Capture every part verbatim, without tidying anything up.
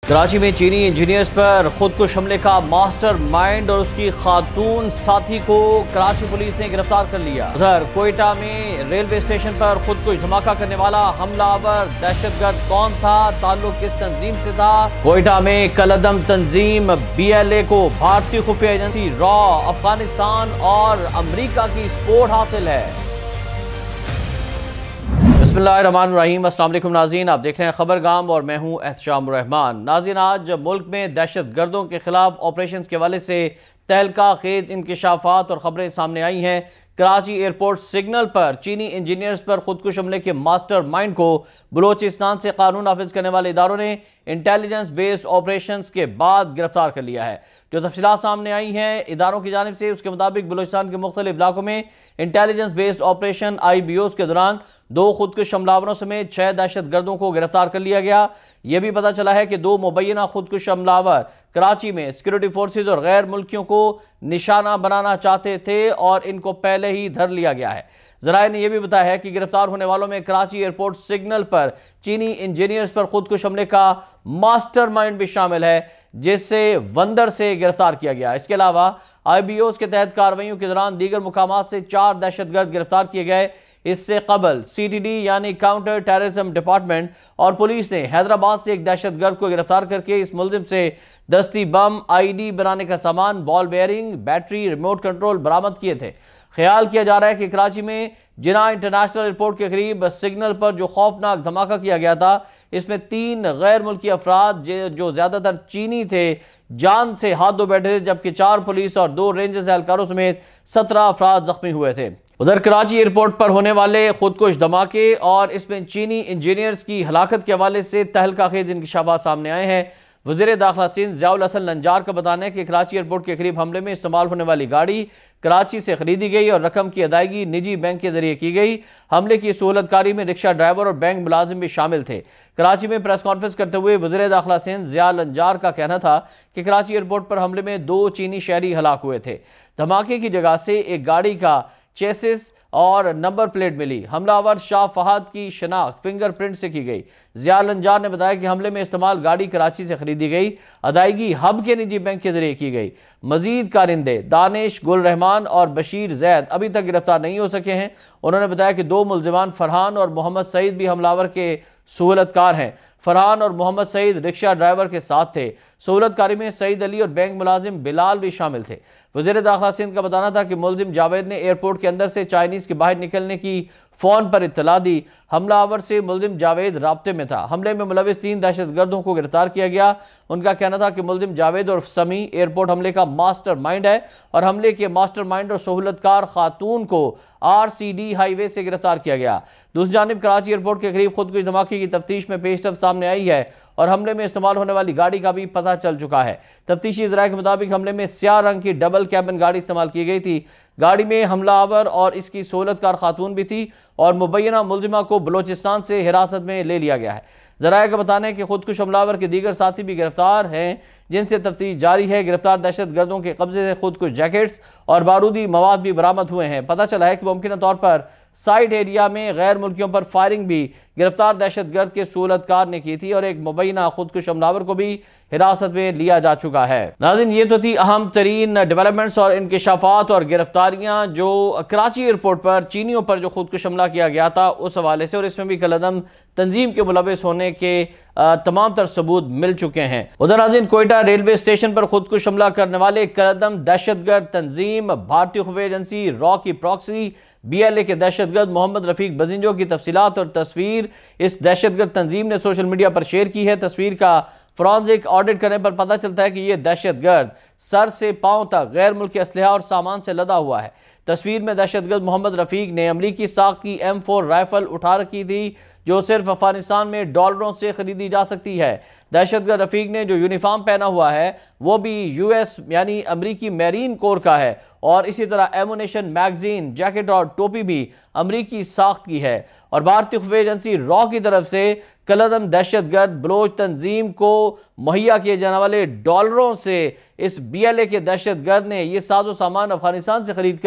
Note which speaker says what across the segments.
Speaker 1: कराची में चीनी इंजीनियर्स पर खुदकुश हमले का मास्टर माइंड और उसकी खातून साथी को कराची पुलिस ने गिरफ्तार कर लिया। उधर कोयटा में रेलवे स्टेशन पर खुदकुश धमाका करने वाला हमलावर दहशतगर्द कौन था, ताल्लुक किस तंजीम से था? कोयटा में कलअदम तंजीम बी एल ए को भारतीय खुफिया एजेंसी रॉ, अफगानिस्तान और अमरीका की सपोर्ट हासिल है। बिस्मिल्लाहिर्रहमानिर्रहीम, अस्सलाम वालेकुम नाज़रीन, आप देख रहे हैं खबर गाम और मैं हूं एहतशाम रहमान। नाज़रीन, आज मुल्क में दहशत गर्दों के खिलाफ ऑपरेशन के हवाले से तहलका खेज इंकशाफात और ख़बरें सामने आई हैं। कराची एयरपोर्ट सिग्नल पर चीनी इंजीनियर्स पर खुदकुश हमले के मास्टर माइंड को बलोचिस्तान से कानून नाफिज करने वाले इदारों ने इंटेलिजेंस बेस्ड ऑपरेशन के बाद गिरफ्तार कर लिया है। जो तफसीलात सामने आई हैं इदारों की जानिब से, उसके मुताबिक बलोचिस्तान के मुख्तलिफ इलाकों में intelligence based operation I B Os के दौरान दो खुदकुश हमलावरों समेत छह दहशत गर्दों को गिरफ्तार कर लिया गया। यह भी पता चला है कि दो मुबैना खुदकुश हमलावर कराची में सिक्योरिटी फोर्सेज और गैर मुल्कियों को निशाना बनाना चाहते थे और इनको पहले ही धर लिया गया है। ज़राए ने यह भी बताया है कि गिरफ्तार होने वालों में कराची एयरपोर्ट सिग्नल पर चीनी इंजीनियर्स पर खुदकुश हमले का मास्टर माइंड भी शामिल है, जिससे वंदर से गिरफ्तार किया गया। इसके अलावा आई बी ओज के तहत कार्रवाइयों के दौरान दीगर मुकामात से चार दहशतगर्द गिरफ्तार किए गए। इससे कबल सी टी डी यानी काउंटर टेररिज्म डिपार्टमेंट और पुलिस ने हैदराबाद से एक दहशतगर्द को गिरफ्तार करके इस मुलजिम से दस्ती बम, आई डी बनाने का सामान, ball bearing, battery, remote control बरामद किए थे। ख्याल किया जा रहा है कि कराची में जिना इंटरनेशनल एयरपोर्ट के करीब सिग्नल पर जो खौफनाक धमाका किया गया था, इसमें तीन गैर मुल्की अफराद जो ज्यादातर चीनी थे जान से हाथ धो बैठे थे, जबकि चार पुलिस और दो रेंजर्स एहलकारों समेत सत्रह अफराद जख्मी हुए थे। उधर कराची एयरपोर्ट पर होने वाले खुदकुश धमाके और इसमें चीनी इंजीनियर्स की हलाकत के हवाले से तहलका खेज इंकशाफात सामने आए हैं। वज़ीर दाखिला सिंध ज़ियाउल हसन नंजार का बताना है कि कराची एयरपोर्ट के करीब हमले में इस्तेमाल होने वाली गाड़ी कराची से खरीदी गई और रकम की अदायगी निजी बैंक के जरिए की गई। हमले की सहूलतकारी में रिक्शा ड्राइवर और बैंक मुलाजिम भी शामिल थे। कराची में प्रेस कॉन्फ्रेंस करते हुए वज़ीर दाखिला सिंध ज़ियाउल नंजार का कहना था कि कराची एयरपोर्ट पर हमले में दो चीनी शहरी हलाक हुए थे। धमाके की जगह से एक गाड़ी का चेसिस और नंबर प्लेट मिली। हमलावर शाह फहद की शनाख्त फिंगरप्रिंट से की गई। ज़ियाउल नंजार ने बताया कि हमले में इस्तेमाल गाड़ी कराची से खरीदी गई, अदायगी हब के निजी बैंक के जरिए की गई। मजीद कारिंदे दानिश, गुल रहमान और बशीर जैद अभी तक गिरफ्तार नहीं हो सके हैं। उन्होंने बताया कि दो मुलजिमान फरहान और मोहम्मद सईद भी हमलावर के सहूलतकार हैं। फरहान और मोहम्मद सईद रिक्शा ड्राइवर के साथ थे। सहूलतकारी में सईद अली और बैंक मुलाजिम बिलाल भी शामिल थे। वज़ीर दाखिला सिंध का बताना था कि मुलजिम जावेद ने एयरपोर्ट के अंदर से चाइनीज के बाहर निकलने की फोन पर इत्तला दी। हमलावर से मुलजिम जावेद राब्ते में था। हमले में मुलविस तीन दहशतगर्दों को गिरफ्तार किया गया। उनका कहना था कि मुलजिम जावेद और समी एयरपोर्ट हमले का मास्टर माइंड है और हमले के मास्टर माइंड और सहूलतकार खातून को आर सी डी हाईवे से गिरफ्तार किया गया। दूसरी जानिब कराची एयरपोर्ट के करीब खुदकुश धमाके की तफ्तीश में पेशरफ्त सामने आई है और हमले में इस्तेमाल होने वाली गाड़ी का भी पता चल चुका है। तफ्तीशी ज़राए के मुताबिक हमले में स्याह रंग की डबल कैबिन गाड़ी इस्तेमाल की गई थी। गाड़ी में हमलावर और इसकी सहूलतकार खातून भी थी और मुबैना मुलजिमा को बलोचिस्तान से हिरासत में ले लिया गया है। ज़राए का बताना है कि खुदकुश हमलावर के दीगर साथी भी गिरफ्तार हैं, जिनसे तफ्तीश जारी है। गिरफ्तार दहशत गर्दों के कब्जे से खुदकुश जैकेट्स और बारूदी मवाद भी बरामद हुए हैं। पता चला है कि मुमकिन तौर पर साइड एरिया में गैर मुल्कियों पर फायरिंग भी गिरफ्तार दहशत गर्द के सहूलतकार ने की थी और एक मुबैना खुदकुश हमलावर को भी हिरासत में लिया जा चुका है। नाज़रीन, ये तो थी अहम तरीन डेवलपमेंट्स और इंकशाफात और गिरफ्तारियां जो कराची एयरपोर्ट पर चीनियों पर जो खुदकुश हमला किया गया था उस हवाले से, और इसमें भी कलअदम तंजीम के मुलविस होने के तमाम तर सबूत मिल चुके हैं। उधर नाज़रीन, कोयटा रेलवे स्टेशन पर खुदकुश हमला करने वाले कलअदम दहशतगर्द तंजीम भारतीय खुफिया एजेंसी रॉ की प्रॉक्सी बी एल ए के दहशतगर्द मोहम्मद रफीक बजिंजो की तफसीलात और तस्वीर इस दहशतगर्द तंजीम ने सोशल मीडिया पर शेयर की है। तस्वीर का फॉरेंसिक ऑडिट करने पर पता चलता है कि यह दहशतगर्द सर से पांव तक गैर मुल्की असलहा और सामान से लदा हुआ है। तस्वीर में दहशतगर्द मोहम्मद रफीक ने अमरीकी साख्त की एम फोर राइफल उठा रखी थी, जो सिर्फ अफगानिस्तान में डॉलरों से खरीदी जा सकती है। दहशतगर्द रफीक ने जो यूनिफॉर्म पहना हुआ है वो भी यूएस यानी अमरीकी मैरीन कोर का है और इसी तरह एमुनेशन, मैगजीन, जैकेट और टोपी भी अमरीकी साख्त की है। और भारतीय खुफिया एजेंसी रॉ की तरफ से कलअदम दहशतगर्द बलोच तंजीम को मुहैया किए जाने वाले डॉलरों से इस बी एल ए के दहशतगर्द ने यह साजो सामान अफगानिस्तान से खरीद कर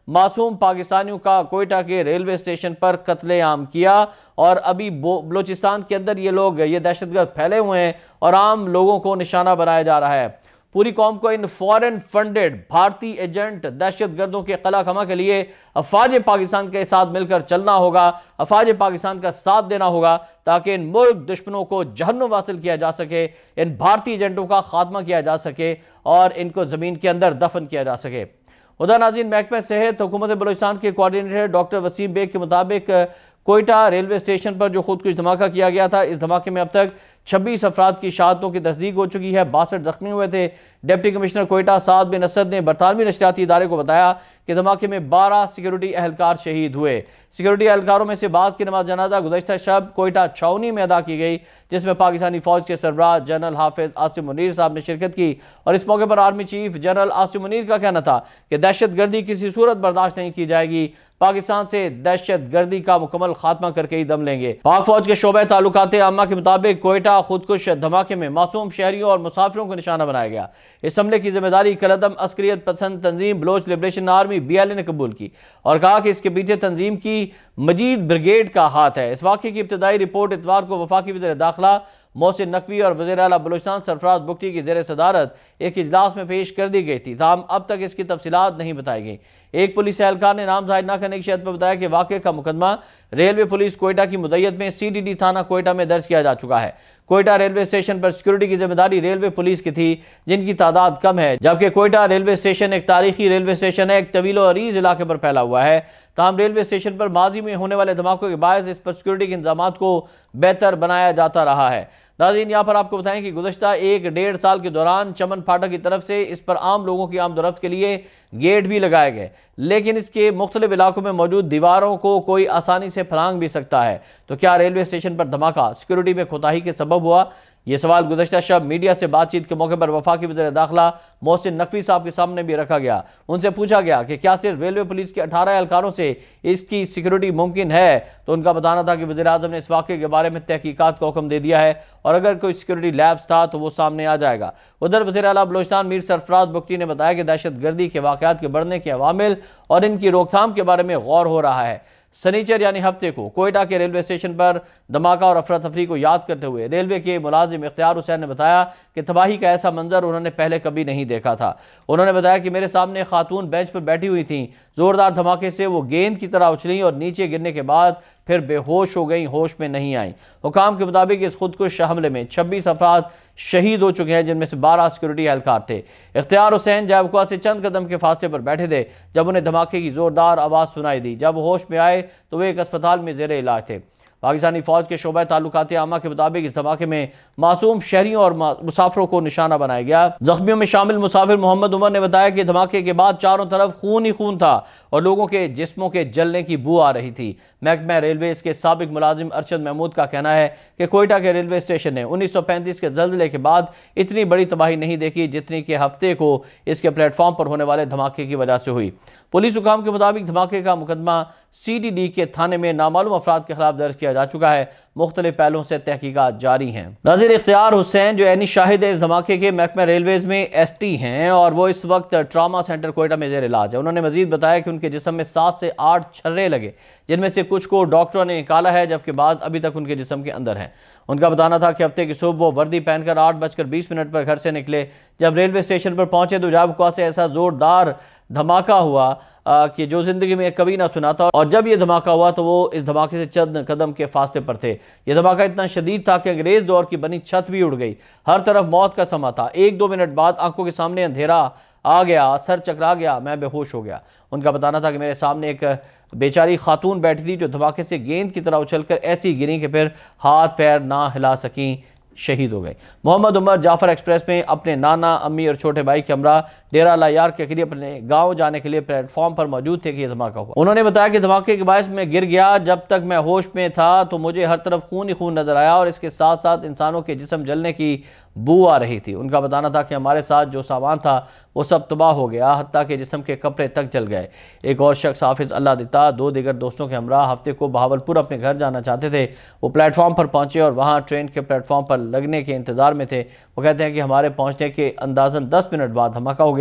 Speaker 1: मासूम पाकिस्तानियों का कोयटा के रेलवे स्टेशन पर कत्लेआम किया और अभी बलोचिस्तान के अंदर ये लोग ये दहशतगर्द फैले हुए हैं और आम लोगों को निशाना बनाया जा रहा है। पूरी कौम को इन फॉरेन फंडेड भारतीय एजेंट दहशत गर्दों के कला खमा के लिए अफवाज पाकिस्तान के साथ मिलकर चलना होगा, अफवाज पाकिस्तान का साथ देना होगा ताकि इन मुल्क दुश्मनों को जहन्नुम हासिल किया जा सके, इन भारतीय एजेंटों का खात्मा किया जा सके और इनको ज़मीन के अंदर दफन किया जा सके। उधर नाज़रीन, महकमा सेहत हुकूमत बलूचिस्तान के कोऑर्डिनेटर डॉक्टर वसीम बेग के मुताबिक कोयटा रेलवे स्टेशन पर जो खुदकुश धमाका किया गया था, इस धमाके में अब तक छब्बीस अफराद की शहादतों की तस्दीक हो चुकी है, बासठ जख्मी हुए थे। डिप्टी कमिश्नर कोयटा साद बिन असद ने बरतानवी नशरियाती इदारे को बताया कि धमाके में बारह सिक्योरिटी एहलकार शहीद हुए। सिक्योरिटी एहलकारों में से बाज़ की नमाज जनाजा गुज़श्ता शब कोयटा छावनी में अदा की गई, जिसमें पाकिस्तानी फौज के सरबराह जनरल हाफिज आसिम मुनीर साहब ने शिरकत की और इस मौके पर army chief general Asim Munir का कहना था कि दहशत गर्दी किसी सूरत बर्दाश्त नहीं की जाएगी, पाकिस्तान से दहशत गर्दी का मुकम्मल खात्मा करके ही दम लेंगे। पाक फौज के शोबे ताल्लुकात आम्मा के मुताबिक कोयटा खुदकुश धमाके में मासूम शहरियों और मुसाफिरों को निशाना बनाया गया। इस हमले की जिम्मेदारी कलदम अस्करियत पसंद तंजीम Baloch liberation army B L A ने कबूल की और कहा कि इसके पीछे तंजीम की मजीद ब्रिगेड का हाथ है। इस वाक़े की इब्तदाई रिपोर्ट इतवार को वफाकी वज़ीर दाखिला मोहसिन नकवी और वज़ीर आला बलूचिस्तान सरफराज बुगटी की ज़ेर सदारत एक इजलास में पेश कर दी गई थी, ताहम अब तक इसकी तफसीलात नहीं बताई गई। एक पुलिस एहलकार ने नाम जाहिर न करने की शर्त पर बताया कि वाक़े का मुकदमा रेलवे पुलिस कोयटा की मुद्दत में सी डी डी थाना कोयटा में दर्ज किया जा चुका है। कोयटा रेलवे स्टेशन पर सिक्योरिटी की जिम्मेदारी रेलवे पुलिस की थी, जिनकी तादाद कम है, जबकि कोयटा रेलवे स्टेशन एक तारीखी रेलवे स्टेशन है, एक तवील और अरीज इलाके पर फैला हुआ है। ताहम रेलवे स्टेशन पर माजी में होने वाले धमाकों के बायस इस पर सिक्योरिटी के इंतजाम को बेहतर बनाया जाता रहा है। नाज़रीन, यहाँ पर आपको बताएं कि गुज़श्ता एक डेढ़ साल के दौरान चमन फाटक की तरफ से इस पर आम लोगों की आमदोरफ्त के लिए गेट भी लगाए गए, लेकिन इसके मुख्तलिफ इलाकों में मौजूद दीवारों को कोई आसानी से फलांग भी सकता है। तो क्या रेलवे स्टेशन पर धमाका सिक्योरिटी में कोताही के सबब हुआ? ये सवाल गुज़श्ता शब मीडिया से बातचीत के मौके पर वफाकी वज़ीर दाखिला मोहसिन नकवी साहब के सामने भी रखा गया। उनसे पूछा गया कि क्या सिर्फ रेलवे पुलिस के अठारह एहलकारों से इसकी सिक्योरिटी मुमकिन है, तो उनका बताना था कि वज़ीर आज़म ने इस वाक़े के बारे में तहकीकात का हुक्म दे दिया है और अगर कोई सिक्योरिटी लैब्स था तो वो सामने आ जाएगा। उधर वज़ीर आला बलूचिस्तान मीर सरफराज बुगटी ने बताया कि दहशत गर्दी के वाक़यात के बढ़ने के अवामिल और इनकी रोकथाम के बारे में गौर हो रहा है। सनीचर यानी हफ्ते को कोयटा के रेलवे स्टेशन पर धमाका और अफरा तफरी को याद करते हुए रेलवे के मुलाजिम इख्तियार हुसैन ने बताया कि तबाही का ऐसा मंजर उन्होंने पहले कभी नहीं देखा था। उन्होंने बताया कि मेरे सामने खातून बेंच पर बैठी हुई थी, जोरदार धमाके से वो गेंद की तरह उछली और नीचे गिरने के बाद फिर बेहोश हो गई, होश में नहीं आई। हुकाम के मुताबिक इस खुदकुश हमले में छब्बीस अफराद शहीद हो चुके हैं, जिनमें से बारह सिक्योरिटी एहलकार थे। इख्तियार हुसैन जैवकुआ से चंद कदम के फासले पर बैठे थे जब उन्हें धमाके की जोरदार आवाज़ सुनाई दी। जब होश में आए तो वे एक अस्पताल में जेर इलाज थे। पाकिस्तानी फौज के शोबा ताल्लुकात आमा के मुताबिक इस धमाके में मासूम शहरियों और मुसाफिरों को निशाना बनाया गया। जख्मियों में शामिल मुसाफिर मोहम्मद उमर ने बताया कि धमाके के बाद चारों तरफ खून ही खून था और लोगों के जिस्मों के जलने की बू आ रही थी। महकमा रेलवे के साबिक मुलाजिम अरशद महमूद का कहना है कि कोयटा के रेलवे स्टेशन ने उन्नीस सौ पैंतीस के जल्जले के बाद इतनी बड़ी तबाही नहीं देखी जितनी कि हफ्ते को इसके प्लेटफॉर्म पर होने वाले धमाके की वजह से हुई। पुलिस हुकाम के मुताबिक धमाके का मुकदमा सी डी डी के थाने में नामालूम अफराद के खिलाफ दर्ज किया जा चुका है। मुख्तलिफ पहलुओं से तहकीकात जारी हैं। नाज़िर, इख्तियार हुसैन जो ऐनी शाहिद है इस धमाके के, महकमा रेलवेज में एस टी हैं और वो इस वक्त ट्रामा सेंटर कोयटा में जेर इलाज है। उन्होंने मजीद बताया कि उनके जिस्म में सात से आठ छर्रे लगे, जिनमें से कुछ को डॉक्टरों ने निकाला है जबकि बाज़ अभी तक उनके जिस्म के अंदर हैं। उनका बताना था कि हफ्ते की सुबह वो वर्दी पहनकर आठ बजकर बीस मिनट पर घर से निकले। जब रेलवे स्टेशन पर पहुंचे तो जावकुआ से ऐसा जोरदार धमाका हुआ कि जो ज़िंदगी में कभी ना सुना था, और जब ये धमाका हुआ तो वो इस धमाके से चंद कदम के फासले पर थे। यह धमाका इतना शदीद था कि अंग्रेज़ दौर की बनी छत भी उड़ गई। हर तरफ मौत का समा था। एक दो मिनट बाद आंखों के सामने अंधेरा आ गया, सर चकरा गया, मैं बेहोश हो गया। उनका बताना था कि मेरे सामने एक बेचारी खातून बैठी थी जो धमाके से गेंद की तरह उछलकर ऐसी गिरी कि फिर हाथ पैर ना हिला सकी, शहीद हो गए। मोहम्मद उमर जाफर एक्सप्रेस में अपने नाना, अम्मी और छोटे भाई के हमरा डेरा लायार के करीब अपने गांव जाने के लिए प्लेटफॉर्म पर मौजूद थे कि यह धमाका हुआ। उन्होंने बताया कि धमाके के बायस मैं गिर गया। जब तक मैं होश में था तो मुझे हर तरफ खून ही खून नजर आया और इसके साथ साथ इंसानों के जिस्म जलने की बू आ रही थी। उनका बताना था कि हमारे साथ जो सामान था वो सब तबाह हो गया, हत्ता के जिस्म के कपड़े तक जल गए। एक और शख्स हाफिज अल्लाह दिता दो दीगर दोस्तों के हमरा हफ्ते को बहावलपुर अपने घर जाना चाहते थे। वो प्लेटफॉर्म पर पहुंचे और वहां ट्रेन के प्लेटफॉर्म पर लगने के इंतजार में थे। वो कहते हैं कि हमारे पहुंचने के अंदाजन दस मिनट बाद धमाका हो गया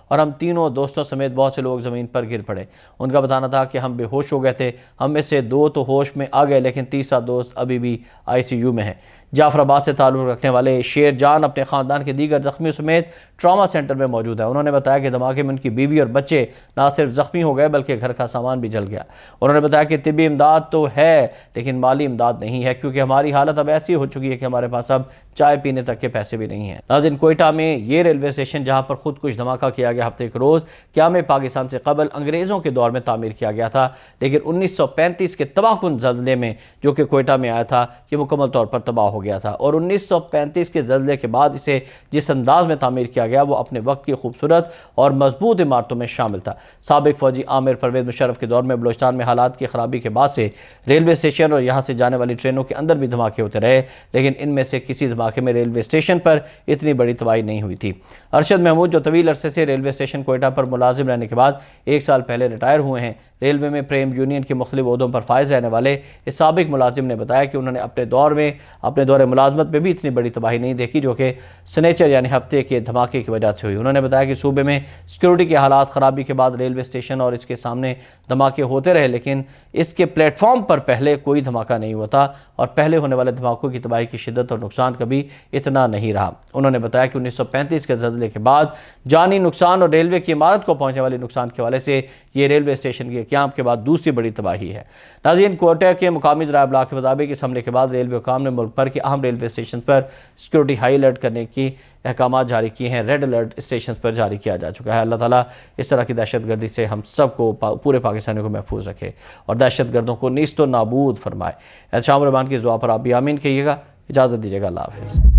Speaker 1: और हम तीनों दोस्तों समेत बहुत से लोग ज़मीन पर गिर पड़े। उनका बताना था कि हम बेहोश हो गए थे। हम में से दो तो होश में आ गए, लेकिन तीसरा दोस्त अभी भी आई सी यू में है। जाफराबाद से ताल्लुक़ रखने वाले शेर जान अपने ख़ानदान के दीगर ज़ख्मियों समेत ट्रामा सेंटर में मौजूद है। उन्होंने बताया कि धमाके में उनकी बीवी और बच्चे ना सिर्फ ज़ख्मी हो गए बल्कि घर का सामान भी जल गया। उन्होंने बताया कि तिब्बी इमदाद तो है लेकिन माली इमदाद नहीं है, क्योंकि हमारी हालत अब ऐसी हो चुकी है कि हमारे पास अब चाय पीने तक के पैसे भी नहीं हैं। नाज़रीन, कोयटा में ये रेलवे स्टेशन जहाँ पर खुद कुछ धमाका किया गया हफ्ते के रोज़ क़याम पाकिस्तान से कबल अंग्रेज़ों के दौर में तामीर किया गया था, लेकिन उन्नीस सौ पैंतीस के तबाहकुन ज़ल्ज़ले में जो कि कोयटा में आया था ये मुकम्मल तौर पर तबाह हो गया था। और उन्नीस सौ पैंतीस के ज़ल्ज़ले के बाद इसे जिस अंदाज में तामीर किया गया वो अपने वक्त की खूबसूरत और मजबूत इमारतों में शामिल था। साबिक फौजी आमिर परवेज़ मुशर्रफ के दौर में बलूचिस्तान में हालात की खराबी के बाद से रेलवे स्टेशन और यहाँ से जाने वाली ट्रेनों के अंदर भी धमाके होते रहे, लेकिन इनमें से किसी धमाके में रेलवे स्टेशन पर इतनी बड़ी तबाही नहीं हुई थी। अरशद महमूद जो तवील अरसे से रेलवे स्टेशन कोयटा पर मुलाजिम रहने के बाद एक साल पहले रिटायर हुए हैं, रेलवे में प्रेम यूनियन के मुख्तलिफ ओहदों पर फायज रहने वाले इस साबिक मुलाजिम ने बताया कि उन्होंने अपने दौर में अपने दौरे मुलाजमत में भी इतनी बड़ी तबाही नहीं देखी जो कि सनेचर यानी हफ्ते के धमाके की वजह से हुई। उन्होंने बताया कि सूबे में सिक्योरिटी के हालात ख़राबी के बाद रेलवे स्टेशन और इसके सामने धमाके होते रहे, लेकिन इसके प्लेटफॉर्म पर पहले कोई धमाका नहीं हुआ था और पहले होने वाले धमाकों की तबाही की शिद्दत और नुकसान कभी इतना नहीं रहा। उन्होंने बताया कि उन्नीस सौ पैंतीस के ज़ल्ज़ले के बाद जानी नुकसान और रेलवे की इमारत को पहुँचने वाले नुकसान के हवाले से ये रेलवे स्टेशन के क़याम के बाद दूसरी बड़ी तबाही है। नाज़रीन, कोयटा के मुकामी ज़राए इब्लाग़ के मुताबिक इस हमले के बाद रेलवे हुकाम ने मुल्क भर के अहम रेलवे स्टेशन पर सिक्योरिटी हाई अलर्ट करने की अहकाम जारी किए हैं। रेड अलर्ट स्टेशन पर जारी किया जा चुका है। अल्लाह ताला इस तरह की दहशत गर्दी से हम सबको पूरे पाकिस्तानियों को महफूज रखे और दहशत गर्दों को नीस्त व नाबूद फरमाए। एहतशाम रहमान की दुआ पर आप भी आमीन कहिएगा। इजाज़त दीजिएगा। अल्लाह हाफ़िज़।